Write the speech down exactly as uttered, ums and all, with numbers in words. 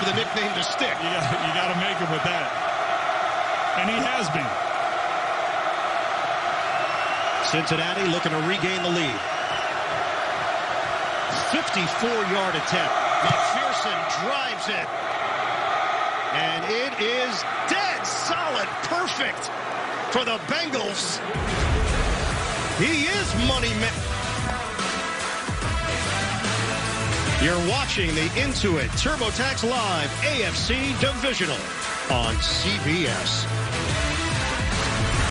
the nickname to stick. You got, you got to make him with that. And he has been. Cincinnati looking to regain the lead. fifty-four yard attempt. McPherson drives it. And it is dead solid. Perfect for the Bengals. He is money man. You're watching the Intuit TurboTax Live A F C Divisional on C B S.